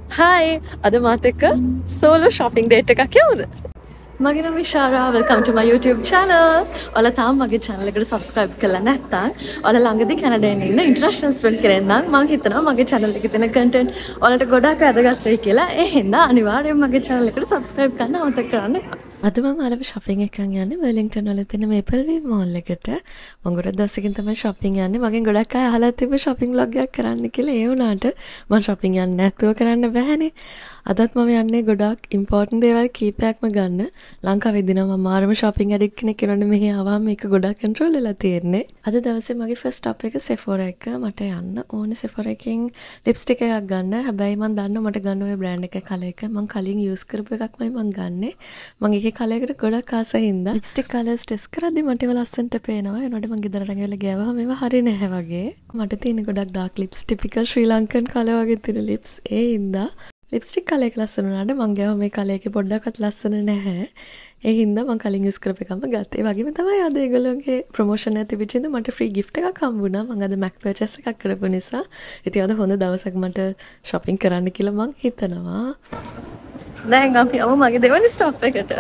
Hi, අද මාත් එක්ක solo shopping date එකක් යමුද? මගේ නම Ishara. Welcome to my YouTube channel. ඔයාලා තාම මගේ channel එකට subscribe කරලා නැත්නම් ඔයාලා ළඟදී කැනඩාවේ ඉන්න international student කෙනෙක් නම් මම හිතනවා මගේ channel එකේ තියෙන content ඔයාලට ගොඩාක් වැදගත් වෙයි කියලා. ඒ හින්දා අනිවාර්යයෙන් මගේ channel එකට subscribe කරන්න අමතක කරන්න එපා. අද මම ඔයාලව shopping එකක් යන්නේ Burlington වල තියෙන Mapleview Mall එකට. මම ගොඩක් දවසකින් තමයි shopping යන්නේ. මගෙන් ගොඩක් අය අහලා තිබ්බ shopping vlog එකක් කරන්න කියලා. ඒ වුණාට මම shopping යන්නේ නැතුව කරන්න බෑනේ. අදත් මම යන්නේ ගොඩක් important දේවල් කීපයක්ම ගන්න. ලංකාවේ ඉඳන් මම මාරම shopping addict කෙනෙක් වෙනවනේ මෙහි ආවම මේක ගොඩක් control වෙලා තියෙන්නේ. අද දවසේ මගේ first stop එක Sephora එක. මට යන්න ඕනේ Sephora එකෙන් lipstick එකක් ගන්න. හැබැයි මම දන්නවා මට ගන්න ඕනේ brand එකේ color එක. මම කලින් use කරපු එකක්මයි මම ගන්නෙ. මම ඒකේ color එකට ගොඩක් ආසයි හින්දා lipstick colors test කරද්දි මට ඒවා ලස්සනට පේනවා. ඒනොට මම ගෙදරට ගිහලා ගෑවහම ඒවා හරිය නැහැ වගේ. මට තියෙන ගොඩක් dark lips typical Sri Lankan color වගේ තියෙන lips. ඒ හින්දා ලිප්ස්ටික් කලර් එක ලස්සන වුණාට මං ගාව මේ කලර් එකේ පොඩ්ඩක්වත් ලස්සන නැහැ. ඒ හින්දා මං කලින් යූස් කරපු එකම ගත්තා. ඒ වගේම තමයි අද ඒගොල්ලෝගේ ප්‍රොමෝෂන් එක තිබිච්ච ඉඳ මට ෆ්‍රී gift එකක් හම්බුණා. මං අද Mac purchase එකක් කරපු නිසා. ඉතින් අද හොඳ දවසක් මට shopping කරන්න කියලා මං හිතනවා. දැන් අපි යමු මගේ දෙවනි stop එකට.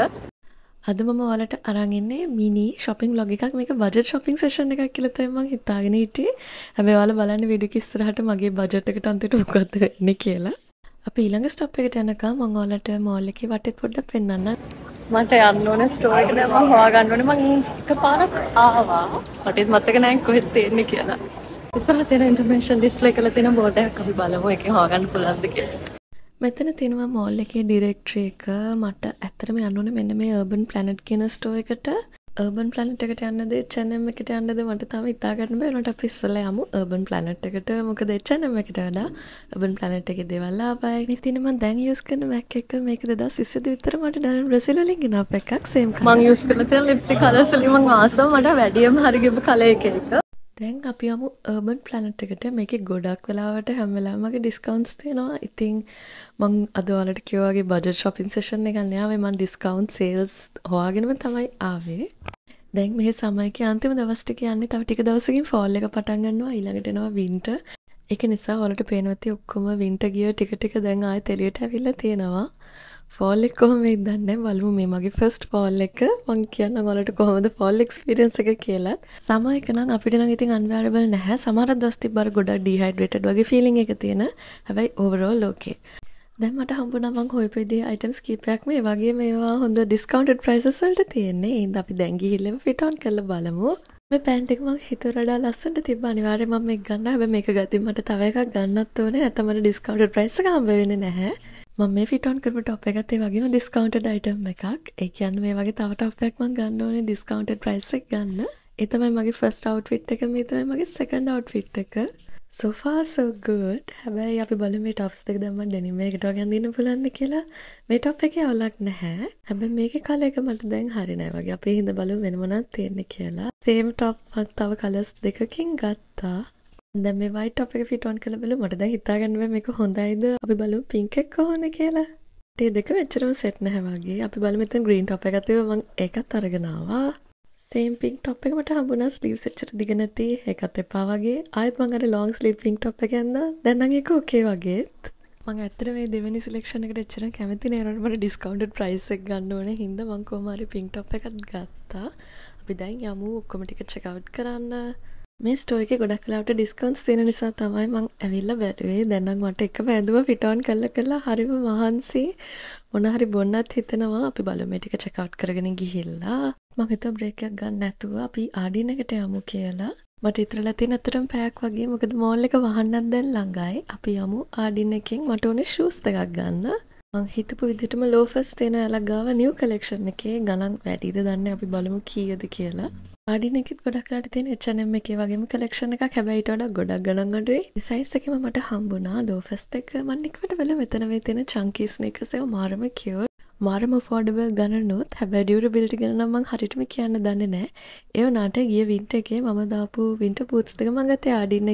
අද මම ඔයාලට අරන් ඉන්නේ මිනි shopping vlog එකක්. මේක budget shopping session එකක් කියලා තමයි මං හිතාගෙන හිටියේ. හැබැයි ඔයාලා බලන්න වීඩියෝ එක ඉස්සරහට මගේ budget එකට අන්තිමට මොකක්ද වෙන්නේ කියලා. අපි ඊළඟ ස්ටොප් එකට යනකම් මම ඔයාලට මෝල් එකේ වටේත් පොඩ්ඩක් පෙන්නන්න. මට යන්න ඕනේ ස්ටෝර් එකට දැන් මම හොයාගන්න ඕනේ. මම එකපාරක් ආවා. වටේත් මතක නැහැ කොහෙද තියෙන්නේ කියලා. ඉස්සරහ තියෙන ඉන්ෆර්මේෂන් ඩිස්ප්ලේ කරලා තියෙන බෝඩ් එකක් අපි බලමු. ඒකෙන් හොයාගන්න පුළුවන්ද කියලා. මෙතන තියෙනවා මෝල් එකේ ඩිරෙක්ටරි එක. මට ඇත්තටම යන්න ඕනේ මෙන්න මේ Urban Planet කියන ස්ටෝර් එකට. Urban Planet එකට යන්නද H&M එකට යන්නද මට තාම හිතා ගන්න බෑ. උනට අපි ඉස්සෙල්ලා යමු Urban Planet එකට. මොකද H&M එකට වඩා Urban Planet එකේ දේවල් ලාභයි. ඉතින් මම දැන් යූස් කරන Mac එක මේක 2020 විතර මට ඩලර් බ්‍රසීල් වලින් ගෙනාපු එකක්. Same colour. මම යූස් කරලා තියෙන ලිප්ස්ටික් කලර්ස් වලින් මම ආසම මට වැඩියම හරි ගියපු කලර් එක. දැන් අපි යමු Urban Planet එකට. මේකේ ගොඩක් වෙලාවට හැම වෙලාවෙම මගේ ඩිස්කවුන්ට්ස් තියෙනවා. ඉතින් මම අද ඔයාලට කිව්වා වගේ බජට් shopping session එකක් නෑ. මම ඩිස්කවුන්ට් සේල්ස් හොයාගෙනම තමයි ආවේ. දැන් මේ සමයකේ අන්තිම දවස් ටික යන්නේ. තව ටික දවසකින් fall එක පටන් ගන්නවා. ඊළඟට එනවා winter. ඒක නිසා ඔයාලට පේනවා ඇති ඔක්කොම winter gear ටික ටික දැන් ආයෙත් එළියට ඇවිල්ලා තියෙනවා. fall එක කොහොම වෙයිද දන්නේ නැහැ. බලමු මේ මගේ first fall එක. මම කියන්නම් ඔයාලට කොහොමද fall experience එක කියලා. සමයක නම් අපිට නම් ඉතින් unbearable නැහැ. සමහර දවස් තිබ්බර ගොඩක් dehydrated වගේ feeling එක තියෙන. හැබැයි overall okay. දැන් මට හම්බුණා මං හොයපු විදිහේ items කීපයක් මේ වගේ මේවා හොඳ discounted prices වලට තියෙන්නේ. ඒ හින්දා අපි දැන් ගිහිල්ලා fit on කරලා බලමු. මේ pant එක මං හිතුවට වඩා ලස්සනට තිබ්බා. අනිවාර්යයෙන් මම මේක ගන්නවා. හැබැයි මේක ගත්තින් මට තව එකක් ගන්නත් ඕනේ. නැත්නම් මට discounted price එක හම්බ වෙන්නේ නැහැ. මම මේ fit on කරපු top එකත් ඒ වගේම discounted item එකක්. ඒ කියන්නේ මේ වගේ තව top එකක් මං ගන්න ඕනේ discounted price එක ගන්න. ඒ තමයි මගේ first outfit එක. මේ තමයි මගේ second outfit එක. So far so good. හැබැයි අපි බලමු මේ tops දෙක දැන් මම denim එකකට වගේ අඳින්න පුළුවන්ද කියලා. මේ top එකේ අවුලක් නැහැ. හැබැයි මේකේ color එක මට දැන් හරි නෑ වගේ. අපි හින්දා බලමු වෙන මොනවද තියෙන්නේ කියලා. same top මම තව colors දෙකකින් ගත්තා. දැන් මේ white top එක fit on කරලා බලමු. මට දැන් හිතා ගන්න බෑ මේක හොඳයිද. අපි බලමු pink එක කොහොමද කියලා. ඒ දෙක මෙච්චරම set නැහැ වගේ. අපි බලමු මෙතන green top එකක් තිබ්බා. මම ඒකත් අරගෙන ආවා. same pink top එක මට හම්බුණා. sleeves එච්චර දිග නැති. ඒකත් එපා වගේ. ආයෙත් මම අර long sleeve pink top එක ඇඳලා දැන් නම් ඒක okay වගේත්. මම ඇත්තට මේ දෙවෙනි selection එකට එච්චර කැමති නෑ. ඒනොට මට discounted price එක ගන්න ඕනේ හින්දා මම කොහොම හරි pink top එකක් ගත්තා. අපි දැන් යමු ඔක්කොම ටික check out කරන්න. මේ store එකේ ගොඩක් වෙලාවට discounts තියෙන නිසා තමයි මම ඇවිල්ලා බැලුවේ. දැන් නම් මට එකම ඇඳුම fit on කරලා හරිම මහන්සි. මොන හරි බොන්නත් හිතෙනවා. අපි බලමු මේ ටික check out කරගෙන ගිහිල්ලා. මම හිතුවා break එකක් ගන්න නැතුව අපි ආඩින් එකට යමු කියලා. මට ඉතරලා තියෙන අතරම පැයක් වගේ. මොකද mall එක වහන්නත් දැන් ළඟයි. අපි යමු ආඩින් එකෙන්. මට ඕනේ shoes දෙකක් ගන්න. මං හිතපු විදිහටම loafers තියෙන යාලා ගාව new collection එකේ ගණන් වැඩිද දන්නේ. අපි බලමු කීයද කියලා. ආඩින් එකෙත් ගොඩක් වෙලාට තියෙන H&M එකේ වගේම collection එකක්. හැබැයි ඊට වඩා ගොඩක් ගණන් අඩුයි. මේ size එකෙම මට හම්බුණා loafers දෙක. මම නිකවට වෙල මෙතන මේ තියෙන chunky sneakers එක මාරම cute. මාරම affordable ගණනුත්. හැබැයි durability ගැන නම් මම හරියටම කියන්න දන්නේ නැහැ. ඒ වුණාට ගිය winter එකේ මම දාපු winter boots දෙක මම ගත්තේ ආඩින් එකෙන්.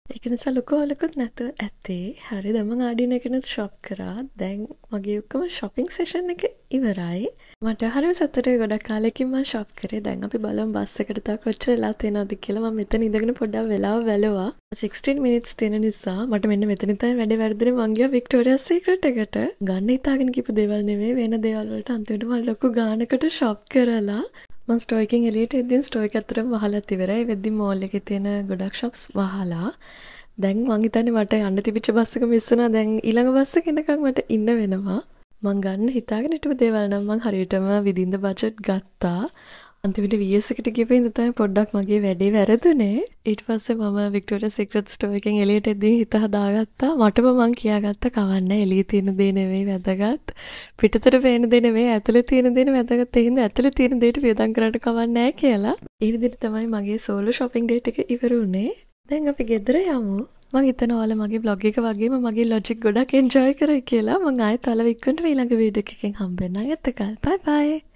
ඒක නිසා ලොකෝලකුත් නැතුව ඇත්තේ. හරි දැන් මම ආඩින එකනත් ෂොප් කරා. දැන් මගේ ඔක්කොම shopping session එක ඉවරයි. මට හරිම සතුටුයි ගොඩක් කාලෙකින් මම ෂොප් කරේ. දැන් අපි බලමු බස් එකට තව කොච්චර වෙලා තියෙනවද කියලා. මම මෙතන ඉඳගෙන පොඩ්ඩක් වෙලාව බැලුවා. 16 minutes තියෙන නිසා මට මෙන්න මෙතනින් තමයි වැඩේ වැරදුනේ. මං ගියා වික්ටෝරියා සීක්‍රට් එකට. ගන්න හිතාගෙන ගිහපු දේවල් නෙමෙයි වෙන දේවල් වලට අන්තිමට මම ලොකු ගානකට ෂොප් කරලා මම ස්ටෝ එකෙන් එළියට එද්දීන් ස්ටෝ එක ඇත්තටම වහලා ඉවරයි. ඒ වෙද්දි මෝල් එකේ තියෙන ගොඩක් shops වහලා. දැන් මං හිතන්නේ මට යන්න තිබිච්ච බස් එක මිස් වුණා. දැන් ඊළඟ බස් එක එනකන් මට ඉන්න වෙනවා. මං ගන්න හිතාගෙන හිටපු දේවල් නම් මං හරියටම within the budget ගත්තා. අන්තිමට VS එකට ගිහපු ඉඳන් තමයි පොඩ්ඩක් මගේ වැඩේ වැරදුනේ. ඊට පස්සේ මම වික්ටෝරියා සීක්‍රට් ස්ටෝ එකෙන් එළියට එද්දී හිත හදාගත්තා. මටම මං කියාගත්තා කවන්නේ එළියේ තියෙන දේ නෙවෙයි වැදගත්. පිටතට පේන දේ නෙවෙයි ඇතුලේ තියෙන දේ වැදගත්. ඒ හින්දා ඇතුලේ තියෙන දේට වියදම් කරාට කවන්නේ නැහැ කියලා. ඒ විදිහට තමයි මගේ සෝලෝ shopping date එක ඉවර වුණේ. දැන් අපි ගෙදර යමු. මම හිතනවා ඔයාලා මගේ vlog එක වගේම මගේ logic ගොඩක් enjoy කරයි කියලා. මම ආයෙත් ඔයාලව ඉක්මනට ඊළඟ වීඩියෝ එකකින් හම්බෙන්නම්. එතකල් bye bye.